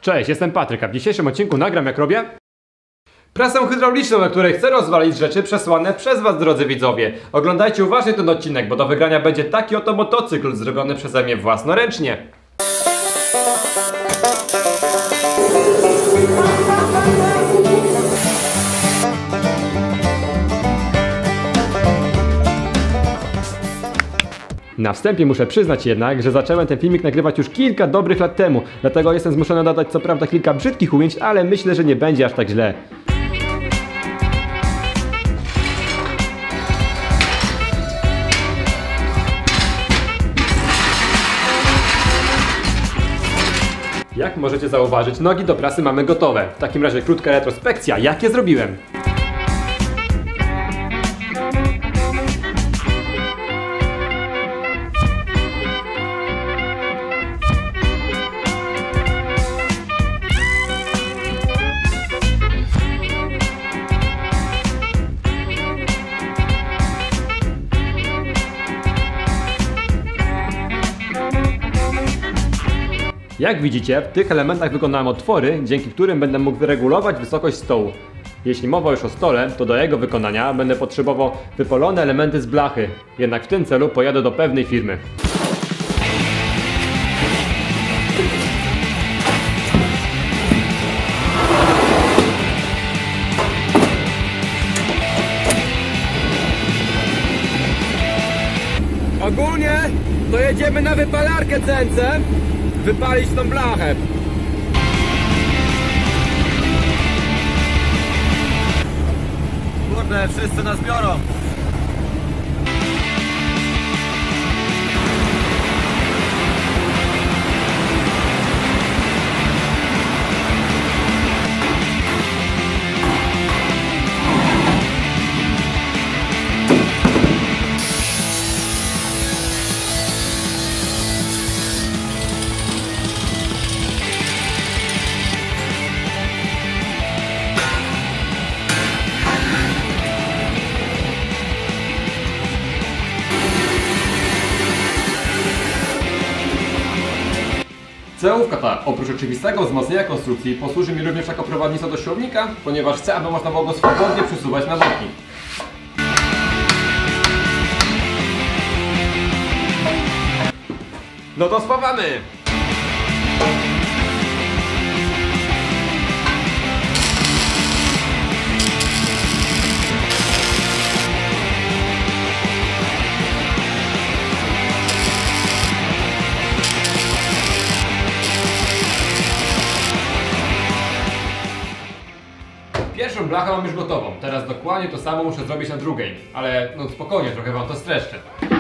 Cześć, jestem Patryk, a w dzisiejszym odcinku nagram jak robię prasę hydrauliczną, na której chcę rozwalić rzeczy przesłane przez was, drodzy widzowie. Oglądajcie uważnie ten odcinek, bo do wygrania będzie taki oto motocykl zrobiony przeze mnie własnoręcznie. Na wstępie muszę przyznać jednak, że zacząłem ten filmik nagrywać już kilka dobrych lat temu, dlatego jestem zmuszony dodać co prawda kilka brzydkich ujęć, ale myślę, że nie będzie aż tak źle. Jak możecie zauważyć, nogi do prasy mamy gotowe. W takim razie krótka retrospekcja, jak je zrobiłem. Jak widzicie, w tych elementach wykonałem otwory, dzięki którym będę mógł wyregulować wysokość stołu. Jeśli mowa już o stole, to do jego wykonania będę potrzebował wypalone elementy z blachy. Jednak w tym celu pojadę do pewnej firmy. Ogólnie to jedziemy na wypalarkę CNC, wypalić tą blachę. Kurde, wszyscy nas biorą. Cewówka ta, oprócz oczywistego wzmocnienia konstrukcji, posłuży mi również jako prowadnica do siłownika, ponieważ chcę, aby można było go swobodnie przesuwać na boki. No to spawamy! Pierwszą blachę mam już gotową, teraz dokładnie to samo muszę zrobić na drugiej, ale no spokojnie, trochę wam to streszczę.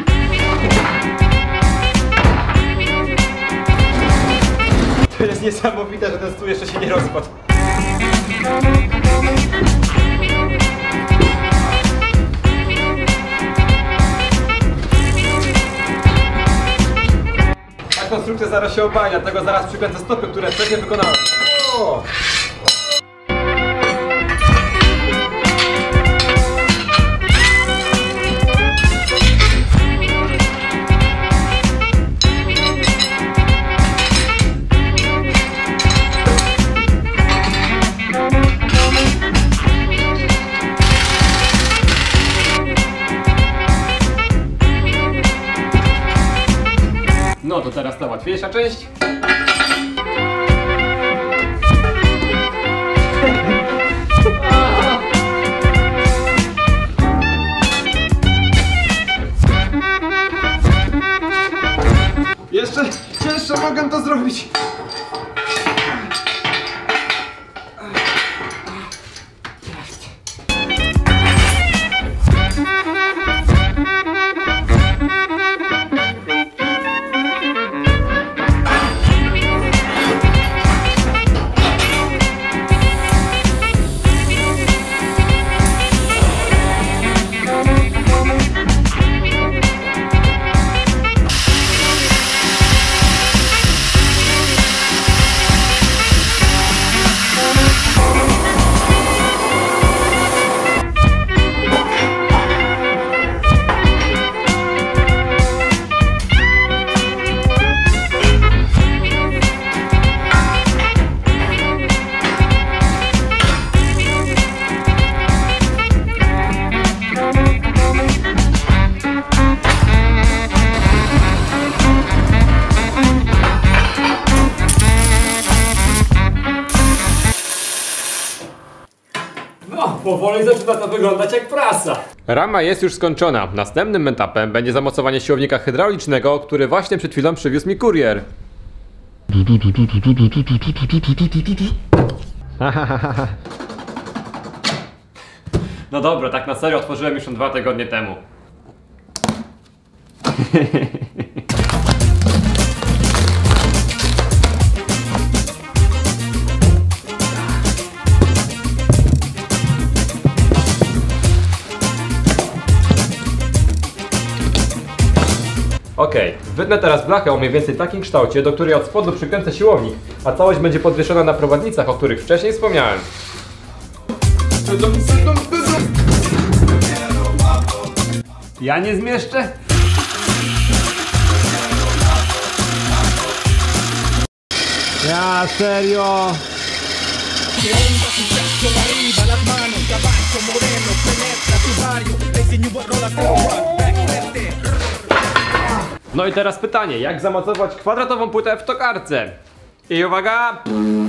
To jest niesamowite, że ten stół jeszcze się nie rozpadł. Ta konstrukcja zaraz się obali, dlatego zaraz przykręcę stopy, które wcześniej wykonałem. O! No to teraz ta łatwiejsza część. Jeszcze cięższe mogę to zrobić. powoli zaczyna to wyglądać jak prasa. Rama jest już skończona. Następnym etapem będzie zamocowanie siłownika hydraulicznego, który właśnie przed chwilą przywiózł mi kurier. No dobra, tak na serio otworzyłem już ją 2 tygodnie temu. Okej, wytnę teraz blachę o mniej więcej takim kształcie, do której od spodu przykręcę siłownik, a całość będzie podwieszona na prowadnicach, o których wcześniej wspomniałem. Ja nie zmieszczę? Ja serio? No i teraz pytanie, jak zamocować kwadratową płytę w tokarce? I uwaga!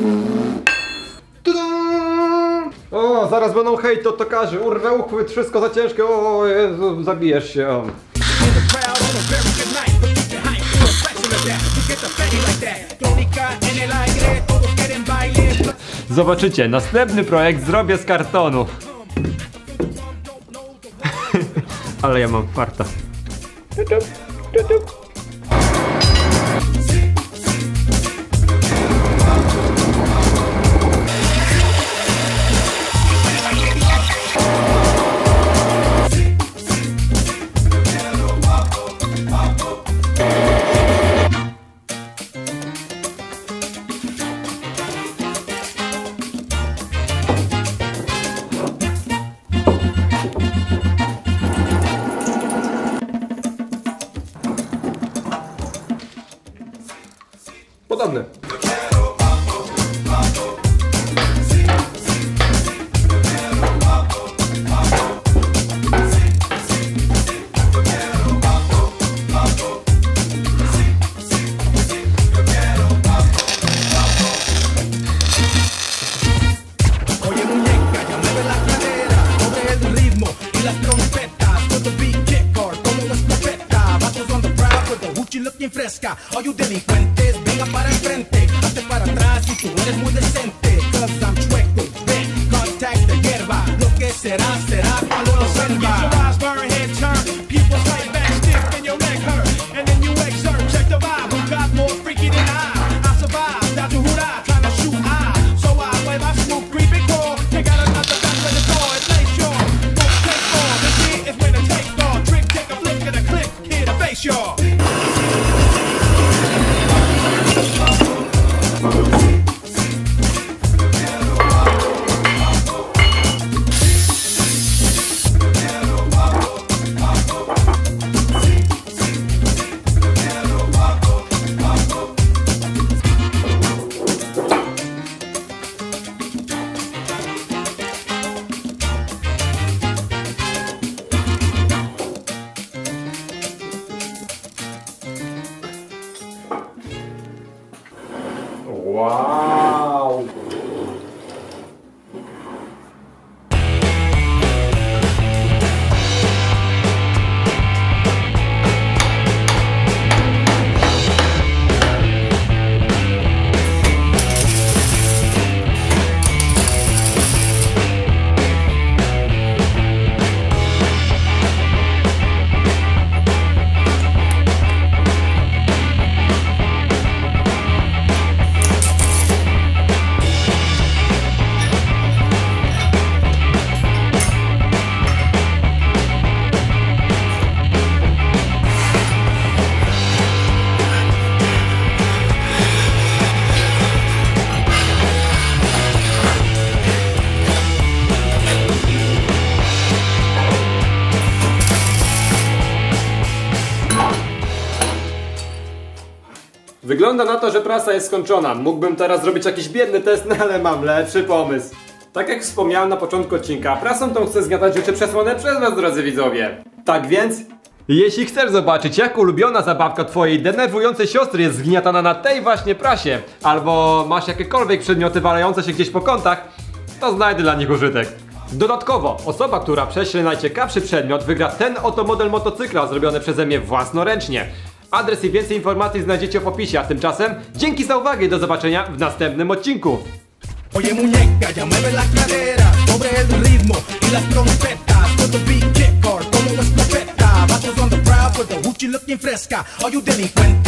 O, zaraz będą hejty od tokarzy, urwę uchwyt, wszystko za ciężkie, o Jezu, zabijesz się. O. Zobaczycie, następny projekt zrobię z kartonu. Ale ja mam farta. Podobne. All you delincuentes, venga para el frente, hazte para atrás y tú eres muy decente. Cause I'm chueco, ven, contact the hierba. Lo que será, será cuando lo sirva. Your eyes burn, head turn, people fight back, stiff and your leg hurt. And then you exert, check the vibe, who got more freaky than I survived, down to Hurrah, trying to shoot so I play my swoop, creep and crawl. Take out another gun for the door, it's late shore. Won't take fall, this here is when the take's gone. Trick, take a flick and a clip, here to face y'all. Wow! Wygląda na to, że prasa jest skończona. Mógłbym teraz zrobić jakiś biedny test, no ale mam lepszy pomysł. Tak jak wspomniałem na początku odcinka, prasą tą chcę zgniatać rzeczy przesłane przez was, drodzy widzowie. Tak więc, jeśli chcesz zobaczyć, jak ulubiona zabawka twojej denerwującej siostry jest zgniatana na tej właśnie prasie, albo masz jakiekolwiek przedmioty walające się gdzieś po kątach, to znajdę dla nich użytek. Dodatkowo, osoba, która prześle najciekawszy przedmiot, wygra ten oto model motocykla zrobiony przeze mnie własnoręcznie. Adres i więcej informacji znajdziecie w opisie, a tymczasem dzięki za uwagę i do zobaczenia w następnym odcinku. Oye muñeca, ya mueve la cadera sobre el ritmo y las trompetas. With the beat kick hard como escopeta. Vatos on the crowd with the hoochie looking fresca. All you delincuentes.